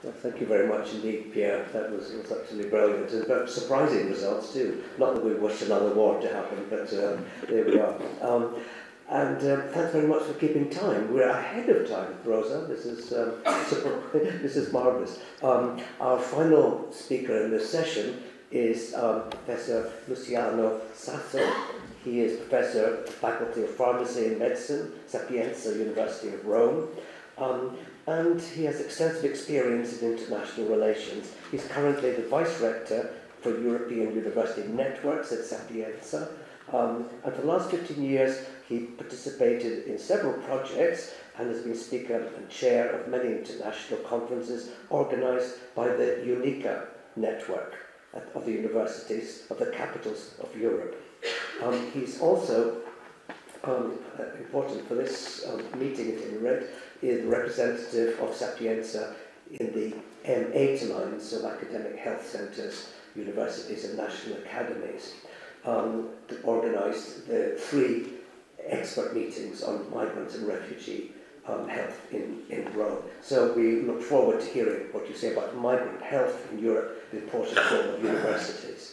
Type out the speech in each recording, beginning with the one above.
Well, thank you very much indeed, Pierre. That was absolutely brilliant. And very surprising results too. Not that we wished another war to happen, but there we are. Thanks very much for keeping time. We're ahead of time, Rosa. This is this is marvellous. Our final speaker in this session is Professor Luciano Saso. He is Professor at the Faculty of Pharmacy and Medicine, Sapienza, University of Rome. And he has extensive experience in international relations. He's currently the Vice Rector for European University Networks at Sapienza. And for the last 15 years, he participated in several projects and has been speaker and chair of many international conferences organised by the UNICA network of the universities of the capitals of Europe. He's also, important for this meeting at any rate, is the representative of Sapienza in the M8 lines of academic health centres, universities and national academies. Organised the 3 expert meetings on migrant and refugee health in Rome. So we look forward to hearing what you say about migrant health in Europe, the important role of universities.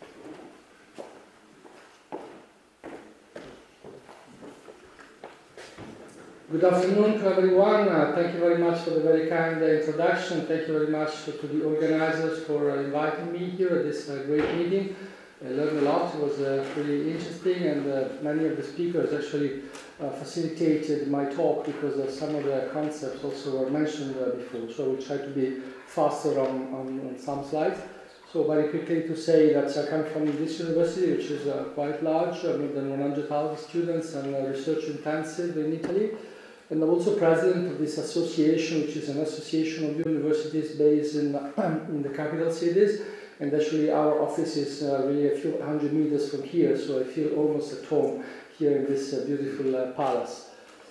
Good afternoon to everyone. Thank you very much for the very kind introduction. Thank you very much to the organizers for inviting me here at this great meeting. I learned a lot. It was really interesting, and many of the speakers actually facilitated my talk because some of the concepts also were mentioned before. So we try to be faster on some slides. So very quickly to say that I come from this university, which is quite large, more than 100,000 students and research intensive in Italy. And I'm also president of this association, which is an association of universities based in the capital cities. And actually our office is really a few hundred meters from here, so I feel almost at home here in this beautiful palace.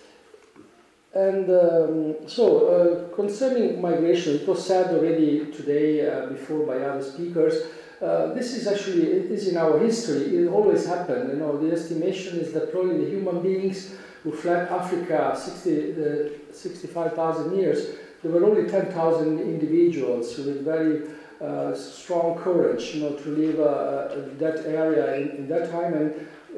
And concerning migration, it was said already today before by other speakers, this is actually, it is in our history, it always happened. You know, the estimation is that probably the human beings who fled Africa 65,000 years, there were only 10,000 individuals with very strong courage, you know, to leave that area in that time. And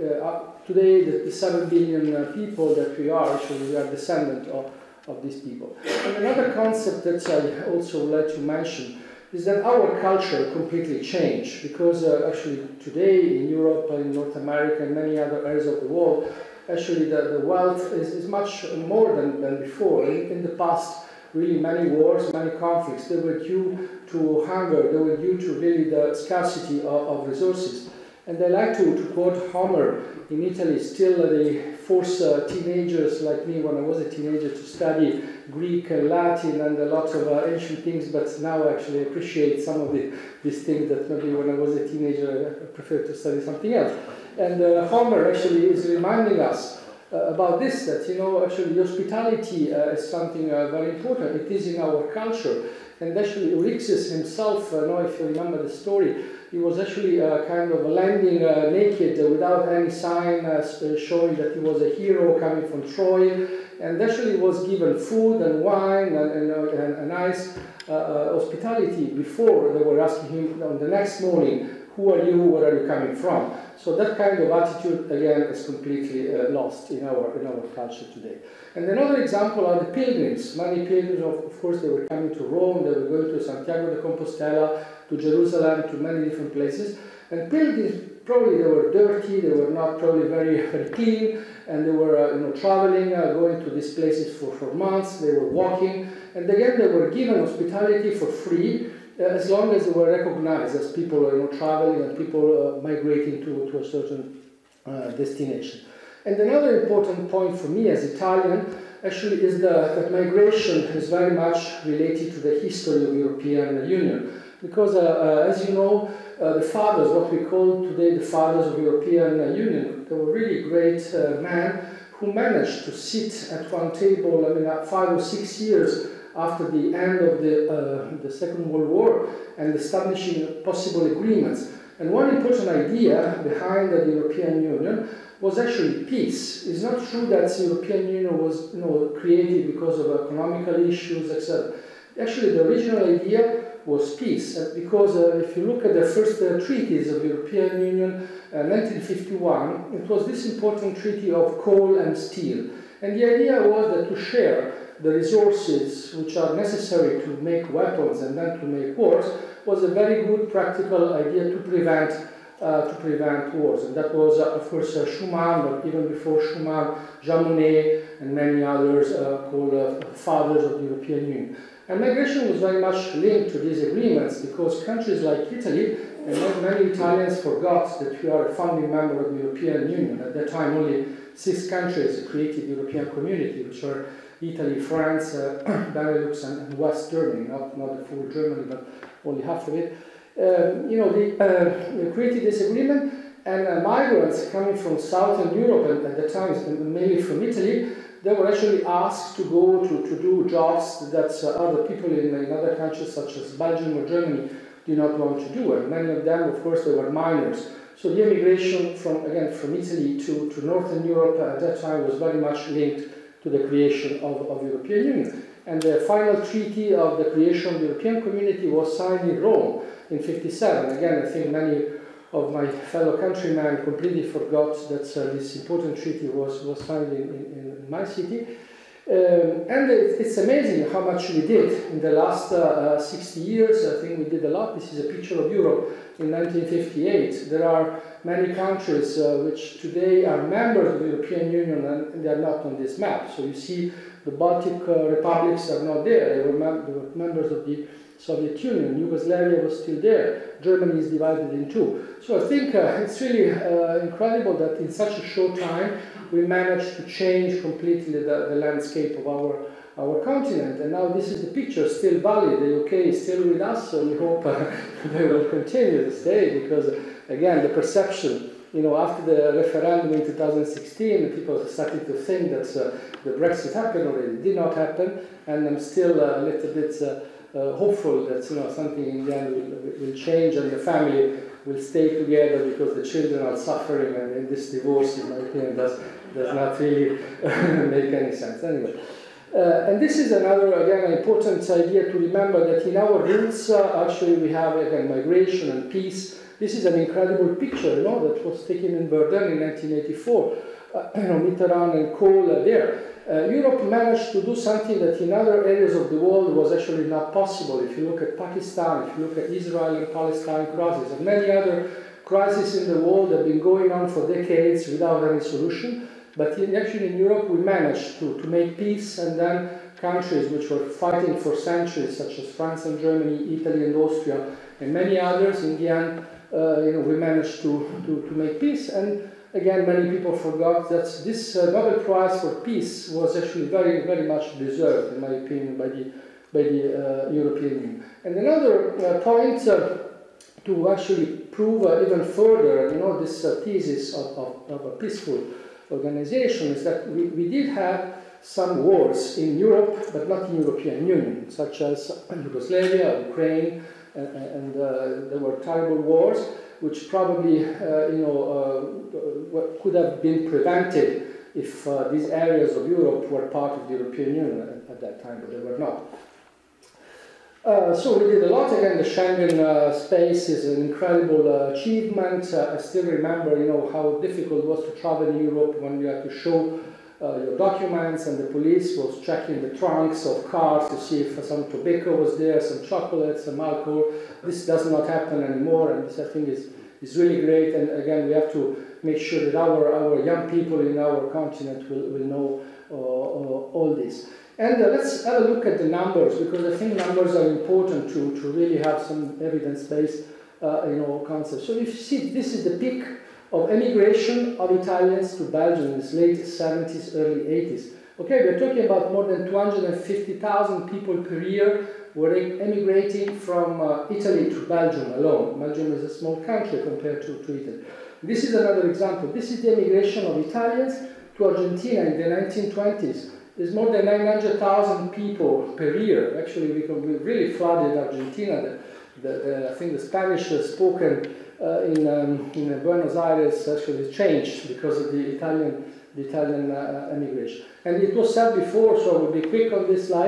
today, the 7 billion people that we are, actually, we are descendant of these people. And another concept that I also would like to mention is that our culture completely changed, because actually today in Europe, in North America, and many other areas of the world, actually the wealth is much more than before. In the past, really many wars, many conflicts, they were due to hunger, they were due to really the scarcity of resources. And I like to quote Homer in Italy. Still they force teenagers like me when I was a teenager to study Greek and Latin and a lot of ancient things, but now I actually appreciate some of these things that maybe when I was a teenager I preferred to study something else. And Homer actually is reminding us about this, that, you know, actually hospitality is something very important. It is in our culture. And actually Ulysses himself, I don't know if you remember the story, he was actually kind of landing naked without any sign showing that he was a hero coming from Troy, and actually was given food and wine and nice hospitality before they were asking him on the next morning, who are you, where are you coming from? So that kind of attitude, again, is completely lost in our culture today. And another example are the pilgrims. Many pilgrims, of course, they were coming to Rome, they were going to Santiago de Compostela, to Jerusalem, to many different places. And pilgrims, probably they were dirty, they were not probably very, very clean, and they were traveling, going to these places for months, they were walking, and again they were given hospitality for free, as long as they were recognized as people traveling and people migrating to a certain destination. And another important point for me as Italian actually is that migration is very much related to the history of the European Union. Because as you know, the fathers, what we call today the fathers of the European Union, they were really great men who managed to sit at one table, 5 or 6 years after the end of the Second World War, and establishing possible agreements. And one important idea behind the European Union was actually peace. It's not true that the European Union was created because of economical issues, etc. Actually, the original idea was peace, because if you look at the first treaties of the European Union, 1951, it was this important treaty of coal and steel. And the idea was that to share the resources which are necessary to make weapons and then to make wars was a very good practical idea to prevent wars. And that was, of course, Schuman, but even before Schuman, Jean Monnet and many others called fathers of the European Union. And migration was very much linked to these agreements, because countries like Italy, and many Italians forgot that we are a founding member of the European Union. At that time, only 6 countries created the European Community, which were Italy, France, Benelux, and West Germany, not the full Germany, but only half of it. They created this agreement, and migrants coming from Southern Europe, and at the time mainly from Italy, they were actually asked to go to do jobs that other people in other countries, such as Belgium or Germany, do not want to do. And many of them, of course, they were minors. So the immigration from Italy to Northern Europe at that time was very much linked to the creation of the European Union. And the final treaty of the creation of the European Community was signed in Rome in 1957. Again, I think many of my fellow countrymen completely forgot that this important treaty was signed in my city. And it's amazing how much we did in the last 60 years. I think we did a lot. This is a picture of Europe in 1958. There are many countries which today are members of the European Union, and they are not on this map. So you see the Baltic republics are not there. They were members of the Soviet Union. Yugoslavia was still there. Germany is divided in 2. So I think it's really incredible that in such a short time we managed to change completely the landscape of our continent. And now this is the picture, still valid. The UK is still with us, so we hope they will continue to stay, because again, the perception, after the referendum in 2016, people started to think that the Brexit happened already. It did not happen, and I'm still a little bit hopeful that something in the end will change, and the family will stay together, because the children are suffering, and this divorce, in my opinion, does not really make any sense. Anyway, and this is another, again, important idea to remember, that in our roots, actually, we have, again, migration and peace. This is an incredible picture, that was taken in Verdun in 1984. Mitterrand and Kohl there. Europe managed to do something that in other areas of the world was actually not possible. If you look at Pakistan, if you look at Israel and Palestine crisis, and many other crises in the world have been going on for decades without any solution. But actually in Europe we managed to make peace, and then countries which were fighting for centuries, such as France and Germany, Italy and Austria, and many others, in the end, we managed to make peace. And again, many people forgot that this Nobel Prize for Peace was actually very, very much deserved, in my opinion, by the European Union. And another point to actually prove even further, this thesis of a peaceful organization is that we did have some wars in Europe, but not in the European Union, such as Yugoslavia, Ukraine, and there were terrible wars, which probably could have been prevented if these areas of Europe were part of the European Union at that time, but they were not. So we did a lot. Again, the Schengen space is an incredible achievement. I still remember, how difficult it was to travel in Europe when you had to show your documents, and the police was checking the trunks of cars to see if some tobacco was there, some chocolate, some alcohol. This does not happen anymore, and this, I think, is really great. And again, we have to make sure that our young people in our continent will know all this. And let's have a look at the numbers, because I think numbers are important to really have some evidence-based concept. So if you see, this is the peak of emigration of Italians to Belgium in the late 70s, early 80s. Okay, we're talking about more than 250,000 people per year were emigrating from Italy to Belgium alone. Belgium is a small country compared to Italy. This is another example. This is the emigration of Italians to Argentina in the 1920s. There's more than 900,000 people per year. Actually, we really flooded Argentina. I think the Spanish spoken in Buenos Aires actually changed because of the Italian emigration. And it was said before, so I will be quick on this slide,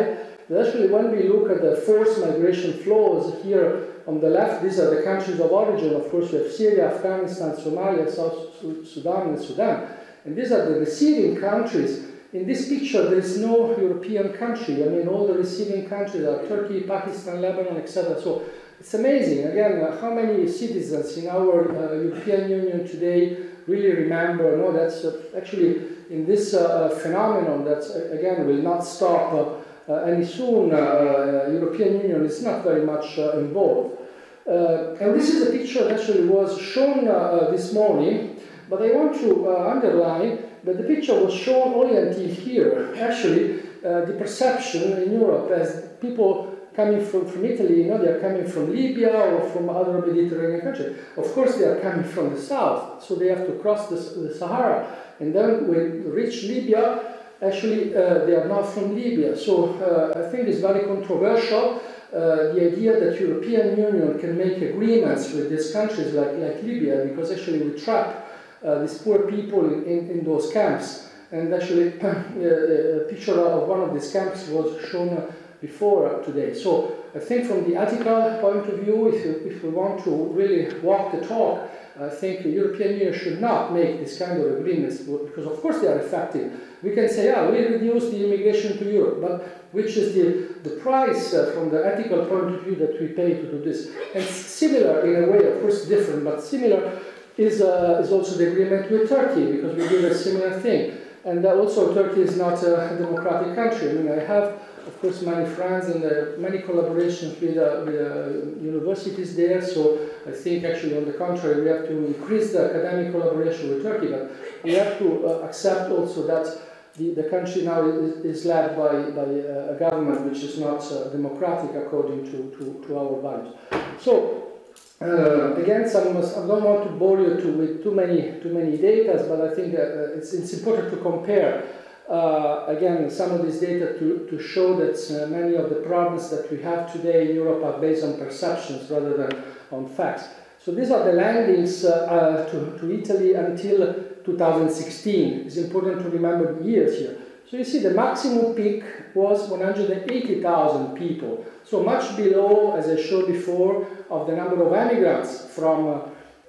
that actually when we look at the forced migration flows here on the left, these are the countries of origin. Of course, we have Syria, Afghanistan, Somalia, South Sudan, and Sudan. And these are the receiving countries. In this picture, there is no European country. I mean, all the receiving countries are Turkey, Pakistan, Lebanon, etc. So it's amazing, again, how many citizens in our European Union today really remember, no, that's actually in this phenomenon that, again, will not stop any soon. European Union is not very much involved. And this is a picture that actually was shown this morning, but I want to underline that the picture was shown only until here. Actually, the perception in Europe as people coming from Italy, you know, they are coming from Libya or from other Mediterranean countries. Of course, they are coming from the south, so they have to cross the Sahara. And then when they reach Libya, actually, they are not from Libya. So I think it's very controversial, the idea that European Union can make agreements with these countries like Libya, because actually we trap these poor people in those camps. And actually, a picture of one of these camps was shown before today. So I think from the ethical point of view, if we want to really walk the talk, I think the European Union should not make this kind of agreements, because of course they are effective. We can say, yeah, we reduce the immigration to Europe, but which is the price from the ethical point of view that we pay to do this? And similar in a way, of course different, but similar is also the agreement with Turkey, because we did a similar thing. And also Turkey is not a democratic country. I mean, I have, of course, many friends and many collaborations with universities there, so I think actually on the contrary we have to increase the academic collaboration with Turkey, but we have to accept also that the country now is led by a government which is not democratic according to our values. So again, I don't want to bore you with too many data, but I think it's important to compare again some of this data to show that many of the problems that we have today in Europe are based on perceptions rather than on facts. So these are the landings to Italy until 2016. It's important to remember the years here. So you see the maximum peak was 180,000 people. So much below, as I showed before, of the number of emigrants from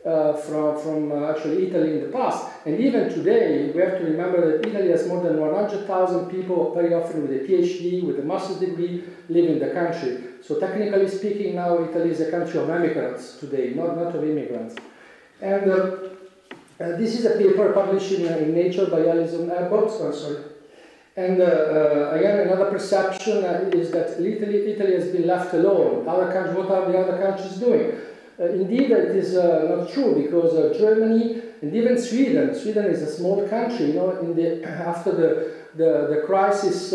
actually Italy in the past. And even today, we have to remember that Italy has more than 100,000 people, very often with a PhD, with a master's degree, live in the country. So technically speaking, now Italy is a country of emigrants today, not of immigrants. And this is a paper published in Nature by Alison Abbott. Oh, sorry. And again, another perception is that Italy has been left alone. Other countries, what are the other countries doing? Indeed, it is not true, because Germany and even Sweden is a small country. You know, after the crisis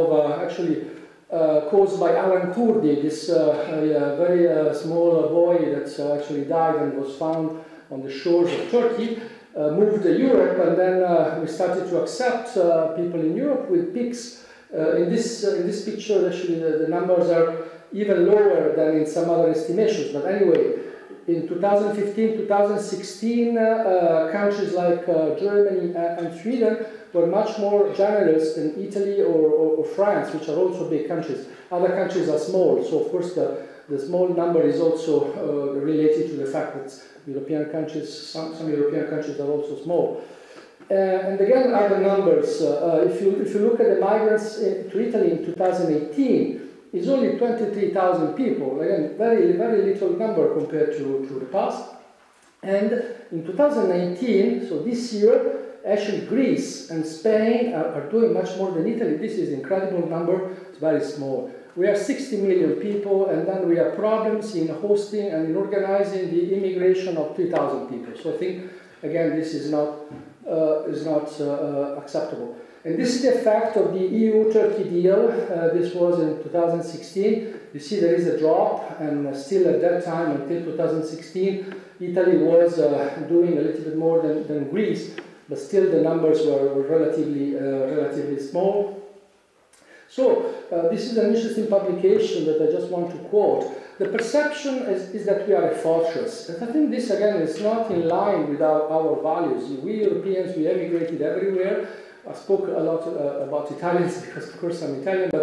caused by Alan Kurdi, this very small boy that actually died and was found on the shores of Turkey. Moved to Europe, and then we started to accept people in Europe with peaks. In this picture, actually, the numbers are even lower than in some other estimations. But anyway, in 2015, 2016, countries like Germany and Sweden were much more generous than Italy or France, which are also big countries. Other countries are small, so of course the small number is also related to the fact that European countries, some European countries are also small. And again, other numbers. If you look at the migrants to Italy in 2018, it's only 23,000 people. Again, very little number compared to the past. And in 2019, so this year, actually Greece and Spain are doing much more than Italy. This is an incredible number. It's very small. We are 60 million people, and then we have problems in hosting and in organizing the immigration of 3,000 people. So I think, again, this is not acceptable. And this is the effect of the EU-Turkey deal. This was in 2016. You see there is a drop, and still at that time, until 2016, Italy was doing a little bit more than Greece, but still the numbers were relatively small. So this is an interesting publication that I just want to quote. The perception is that we are a fortress. And I think this, again, is not in line with our values. We Europeans, we emigrated everywhere. I spoke a lot about Italians because, of course, I'm Italian, but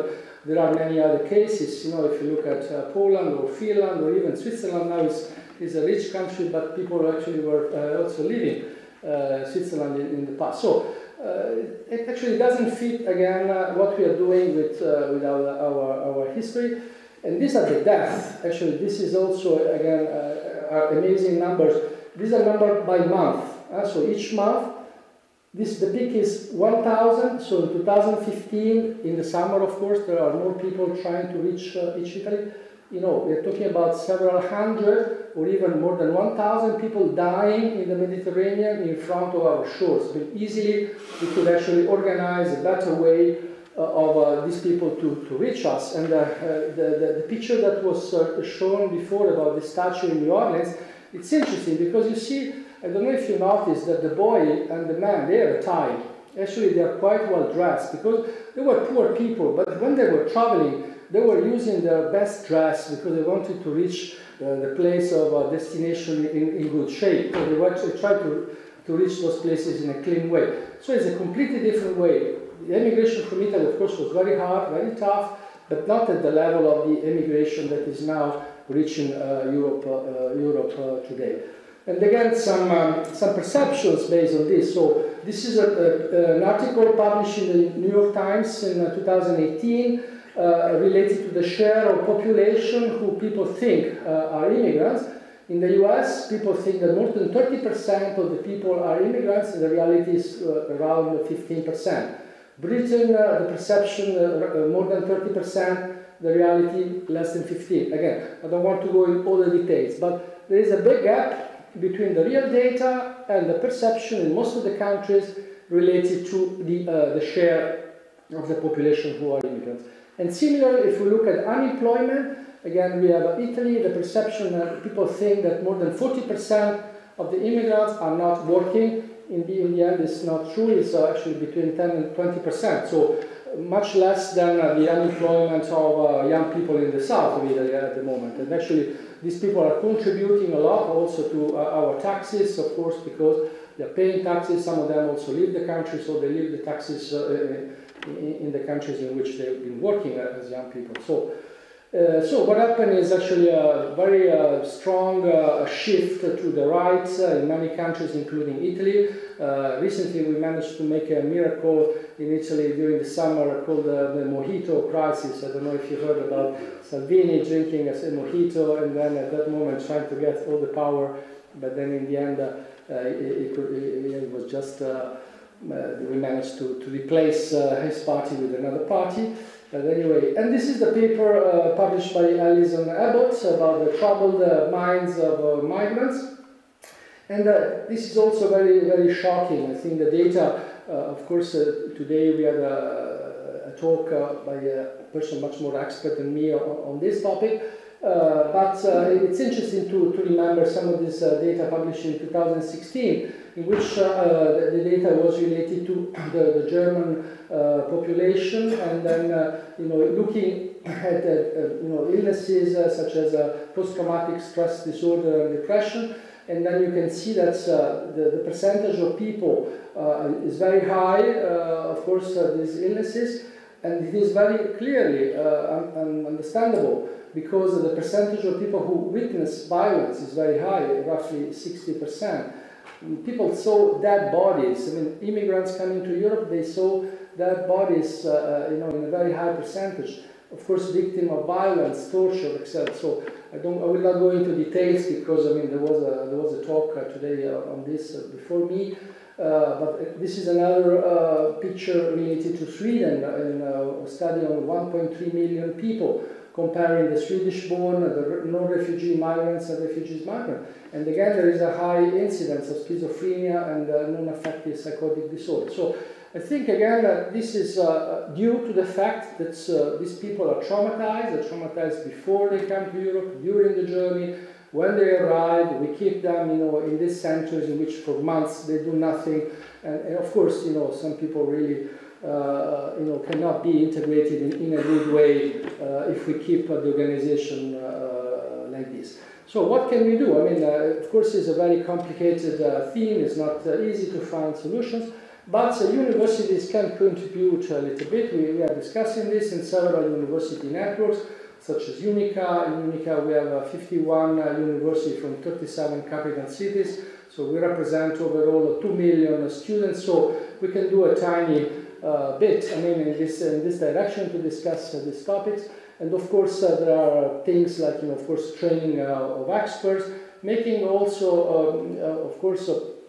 there are many other cases. You know, if you look at Poland or Finland or even Switzerland now is a rich country, but people actually were also leaving Switzerland in the past. So it actually doesn't fit again what we are doing with our history. And these are the deaths. Actually, this is also again amazing numbers. These are numbered by month. So each month, the peak is 1,000. So in 2015, in the summer, of course, there are more people trying to reach Italy. You know, we're talking about several hundred or even more than 1,000 people dying in the Mediterranean in front of our shores. But easily, we could actually organize a better way of these people to reach us. And the picture that was shown before about the statue in New Orleans, it's interesting because you see, I don't know if you noticed that the boy and the man, they are tied. Actually, they are quite well dressed because they were poor people, but when they were traveling, they were using their best dress because they wanted to reach the place of destination in good shape. So they actually tried to reach those places in a clean way. So it's a completely different way. The emigration from Italy, of course, was very hard, very tough, but not at the level of the emigration that is now reaching Europe today. And again, some perceptions based on this. So this is an article published in the New York Times in 2018 related to the share of population who people think are immigrants. In the US, people think that more than 30% of the people are immigrants, and the reality is around 15%. Britain, the perception more than 30%, the reality less than 15%. Again, I don't want to go in all the details, but there is a big gap between the real data and the perception in most of the countries related to the share of the population who are immigrants. And similarly, if we look at unemployment, again, we have Italy, the perception that people think that more than 40% of the immigrants are not working. In the end, it's not true. It's actually between 10 and 20%. So much less than the unemployment of young people in the south of Italy at the moment. And actually, these people are contributing a lot also to our taxes, of course, because they're paying taxes. Some of them also leave the country, so they leave the taxes in the countries in which they've been working as young people. So what happened is actually a very strong shift to the right in many countries, including Italy. Recently, we managed to make a miracle in Italy during the summer called the mojito crisis. I don't know if you heard about Salvini drinking a mojito and then at that moment trying to get all the power, but then in the end it was just we managed to replace his party with another party. But anyway, and this is the paper published by Alison Abbott about the troubled minds of migrants. And this is also very, very shocking. I think the data, of course, today we had a talk by a person much more expert than me on this topic. But it's interesting to remember some of this data published in 2016, in which the data was related to the German population, and then looking at illnesses such as post-traumatic stress disorder and depression, and then you can see that the percentage of people is very high. Of course, these illnesses, and it is very clearly understandable, because the percentage of people who witness violence is very high, roughly 60%. People saw dead bodies. I mean, immigrants coming to Europe, they saw dead bodies, in a very high percentage. Of course, victim of violence, torture, etc. So I will not go into details because I mean there was a talk today on this before me. But this is another picture related to Sweden, in a study on 1.3 million people, comparing the Swedish-born, the non-refugee migrants and refugees migrants. And again, there is a high incidence of schizophrenia and non-affective psychotic disorder. So I think, again, that this is due to the fact that these people are traumatized. They're traumatized before they come to Europe, during the journey. When they arrive, we keep them, in these centers in which for months they do nothing. And of course, some people really cannot be integrated in a good way if we keep the organization like this. So what can we do? I mean, of course, it's a very complicated theme. It's not easy to find solutions. But universities can contribute a little bit. We are discussing this in several university networks, such as UNICA. In UNICA we have 51 universities from 37 capital cities. So we represent overall 2 million students. So we can do a tiny bit, I mean, in this direction to discuss these topics. And of course, there are things like, of course, training of experts, making also, of course,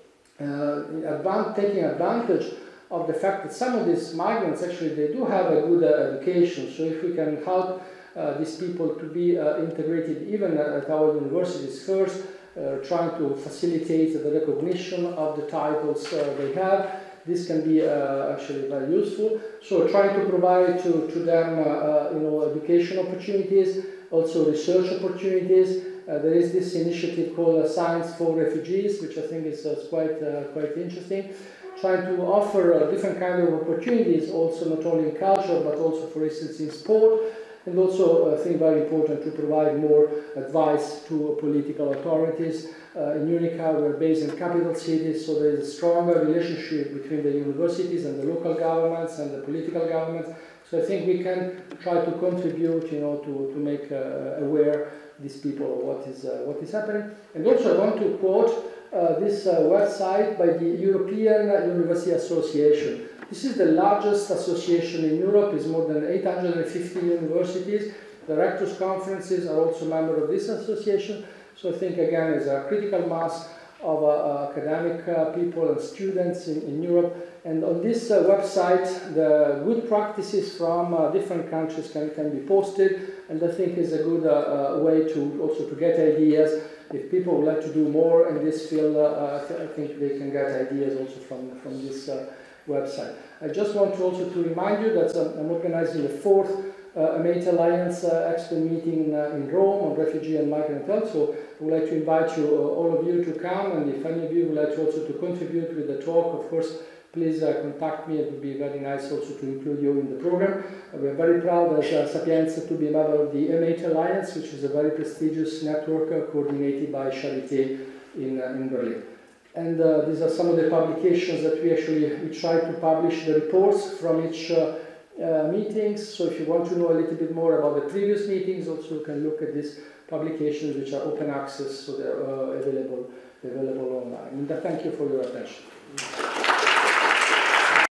taking advantage of the fact that some of these migrants actually they do have a good education. So if we can help these people to be integrated even at our universities first, trying to facilitate the recognition of the titles they have, this can be actually very useful. So trying to provide to them education opportunities, also research opportunities. There is this initiative called Science for Refugees, which I think is quite interesting. Trying to offer different kind of opportunities, also not only in culture, but also, for instance, in sport. And also, I think very important to provide more advice to political authorities. In UNICA, we're based in capital cities, so there is a stronger relationship between the universities and the local governments and the political governments. So I think we can try to contribute, to make aware these people of what is happening. And also, I want to quote this website by the European University Association. This is the largest association in Europe. It's more than 850 universities. The rectors' conferences are also members of this association. So I think, again, it's a critical mass of academic people and students in Europe. And on this website, the good practices from different countries can be posted. And I think it's a good way to also to get ideas. If people would like to do more in this field, I think they can get ideas also from this website. I just want to also to remind you that I'm organizing the 4th MIGRANT Alliance expert meeting in Rome on refugee and migrant health. So I would like to invite you, all of you, to come, and if any of you would like to also to contribute with the talk, of course, please contact me. It would be very nice also to include you in the program. We are very proud as Sapienza to be a member of the MIGRANT Alliance, which is a very prestigious network coordinated by Charité in Berlin. And these are some of the publications that we try to publish the reports from each meetings. So if you want to know a little bit more about the previous meetings, also you can look at these publications, which are open access, so they're available online. And thank you for your attention.